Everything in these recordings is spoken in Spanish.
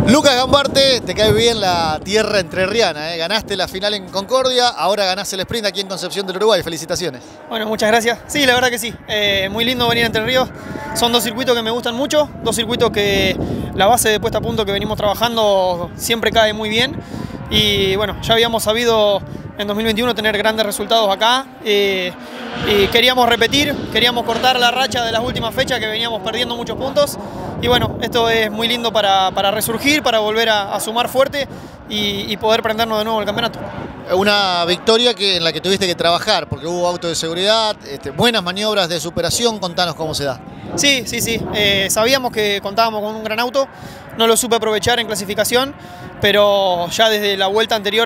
Lucas Gambarte, te cae bien la tierra entrerriana, ¿eh? Ganaste la final en Concordia, ahora ganás el sprint aquí en Concepción del Uruguay. Felicitaciones. Bueno, muchas gracias. Sí, la verdad que sí. Muy lindo venir a Entre Ríos. Son dos circuitos que me gustan mucho, dos circuitos que la base de puesta a punto que venimos trabajando siempre cae muy bien. Y bueno, ya habíamos sabido en 2021 tener grandes resultados acá. Y queríamos repetir, queríamos cortar la racha de las últimas fechas que veníamos perdiendo muchos puntos. Y bueno, esto es muy lindo para resurgir, para volver a sumar fuerte y poder prendernos de nuevo el campeonato. Una victoria en la que tuviste que trabajar, porque hubo auto de seguridad, buenas maniobras de superación. Contanos cómo se da. Sí. Sabíamos que contábamos con un gran auto, no lo supe aprovechar en clasificación, pero ya desde la vuelta anterior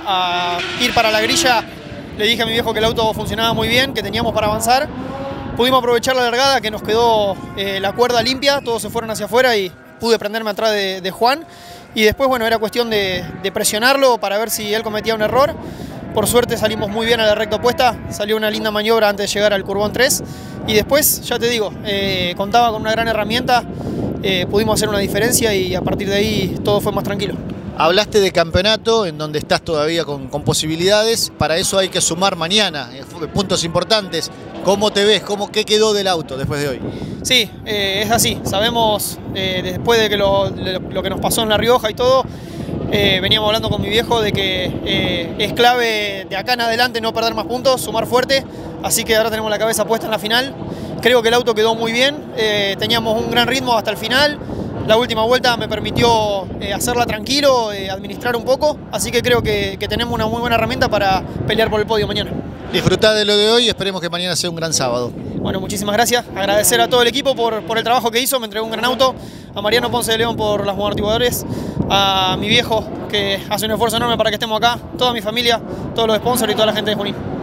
a ir para la grilla, le dije a mi viejo que el auto funcionaba muy bien, que teníamos para avanzar. Pudimos aprovechar la largada, que nos quedó la cuerda limpia, todos se fueron hacia afuera y pude prenderme atrás de Juan. Y después, bueno, era cuestión de presionarlo para ver si él cometía un error. Por suerte salimos muy bien a la recta opuesta, salió una linda maniobra antes de llegar al curbón 3. Y después, ya te digo, contaba con una gran herramienta, pudimos hacer una diferencia y a partir de ahí todo fue más tranquilo. Hablaste de campeonato, en donde estás todavía con posibilidades. Para eso hay que sumar mañana, puntos importantes. ¿Cómo te ves? ¿Qué quedó del auto después de hoy? Sí, es así. Sabemos, después de que lo que nos pasó en La Rioja y todo, veníamos hablando con mi viejo de que es clave de acá en adelante no perder más puntos, sumar fuerte. Así que ahora tenemos la cabeza puesta en la final. Creo que el auto quedó muy bien, teníamos un gran ritmo hasta el final. La última vuelta me permitió hacerla tranquilo, administrar un poco, así que creo que tenemos una muy buena herramienta para pelear por el podio mañana. Disfrutá de lo de hoy y esperemos que mañana sea un gran sábado. Bueno, muchísimas gracias. Agradecer a todo el equipo por el trabajo que hizo, me entregó un gran auto, a Mariano Ponce de León por los amortiguadores, a mi viejo que hace un esfuerzo enorme para que estemos acá, toda mi familia, todos los sponsors y toda la gente de Junín.